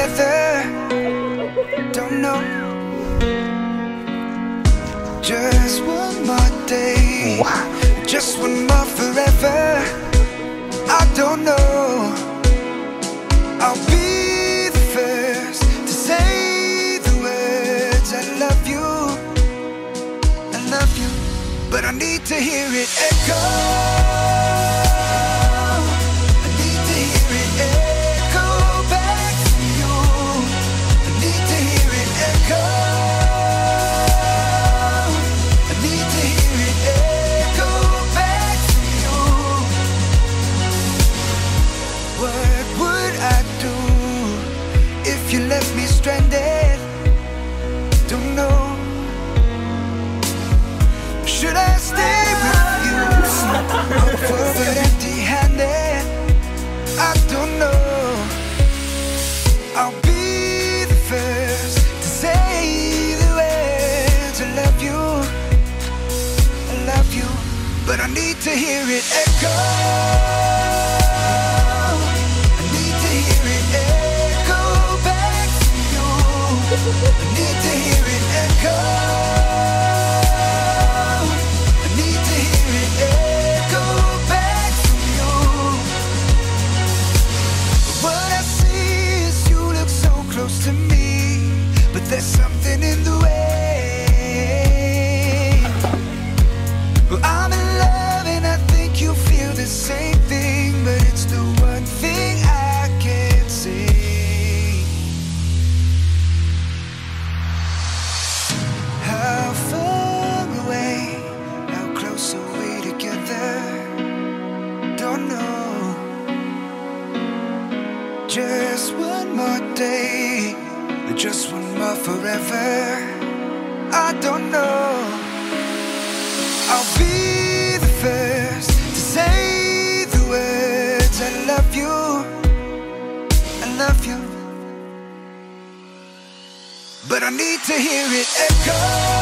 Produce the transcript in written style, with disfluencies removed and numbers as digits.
together. Don't know. Just one more day. Just one more forever. I don't know. I'll be the first to say the words I love you. I love you. But I need to hear it echo. I need to hear it echo back to you. I need to hear it echo. I need to hear it echo back to you. What would I do if you left me stranded? Don't know. Should I stay with you? Hope forward empty-handed. I don't know. I'll be the first to say the words I love you. I love you. But I need to hear it echo. I need to hear it echo back to you. I need to hear it echo. To me, but there's something in the way. Well, I'm in love and I think you feel the same thing, but it's the one thing I can't say. How far away, how close are we together? Don't know. Just one more day, just one more forever. I don't know. I'll be the first to say the words I love you. I love you. But I need to hear it echo.